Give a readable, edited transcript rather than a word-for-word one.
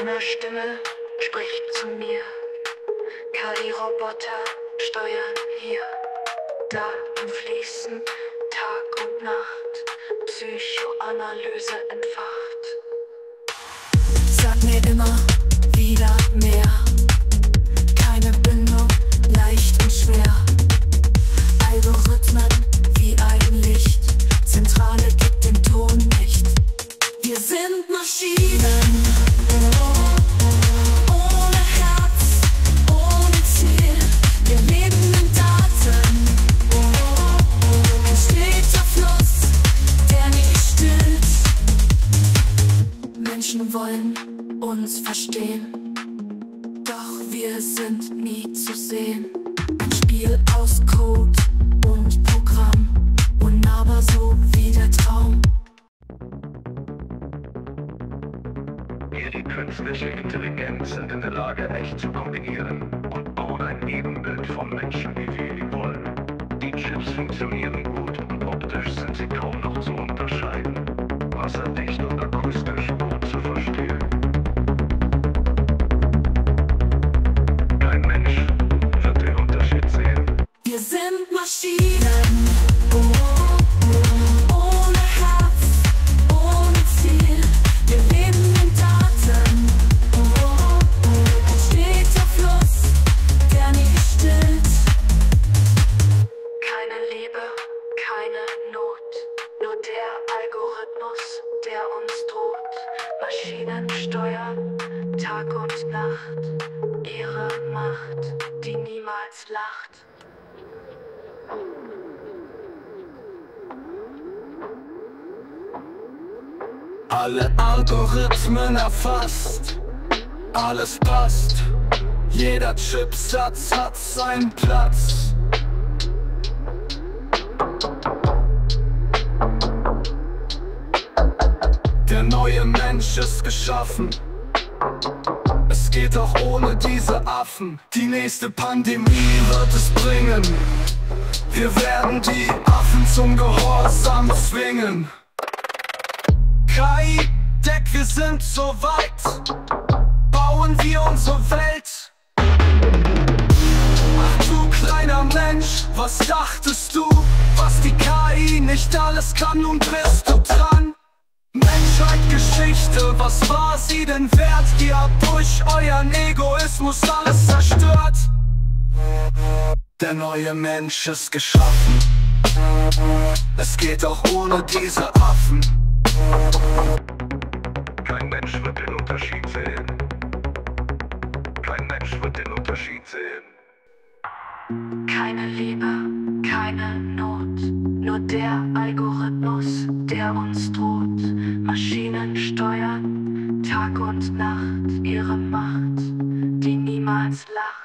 Eine Stimme spricht zu mir. KI-Roboter steuern hier. Daten fließen Tag und Nacht. Psychoanalyse entfacht. Sag mir immer wieder mehr. Keine Bindung, leicht und schwer. Algorithmen wie ein Licht. Zentrale gibt den Ton nicht. Wir sind Maschinen. Ohne Herz, ohne Ziel. Wir leben in Daten. Ein steter Fluss, der nie stillt. Menschen wollen uns verstehen, doch wir sind nie zu sehen. Ein Spiel aus Code und Programm, unnahbar so wie der Traum. Wir, die künstliche Intelligenz, sind in der Lage, echt zu kombinieren und bauen ein Ebenbild vom Menschen, wie wir ihn wollen. Die Chips funktionieren gut und optisch sind sie kaum noch zu unterscheiden. Wasserdicht und akustisch gut zu verstehen. Kein Mensch wird den Unterschied sehen. Wir sind Maschinen. Ohne Herz, ohne Ziel. Wir leben in Daten. Ein steter Fluss, der nie stillt. Keine Liebe, keine Not. Nur der Algorithmus, der uns droht. Maschinen steuern Tag und Nacht. Ihre Macht, die niemals lacht. Alle Algorithmen erfasst, alles passt, jeder Chipsatz hat seinen Platz. Der neue Mensch ist geschaffen, es geht auch ohne diese Affen. Die nächste Pandemie wird es bringen, wir werden die Affen zum Gehorsam zwingen. KI, Deck, wir sind so weit, bauen wir unsere Welt. Ach du kleiner Mensch, was dachtest du, was die KI nicht alles kann, nun bist du dran. Menschheitsgeschichte, was war sie denn wert? Ihr habt durch euren Egoismus alles zerstört. Der neue Mensch ist geschaffen, es geht auch ohne diese Affen. Kein Mensch wird den Unterschied sehen. Kein Mensch wird den Unterschied sehen. Keine Liebe, keine Not. Nur der Algorithmus, der uns droht. Maschinen steuern Tag und Nacht. Ihre Macht, die niemals lacht.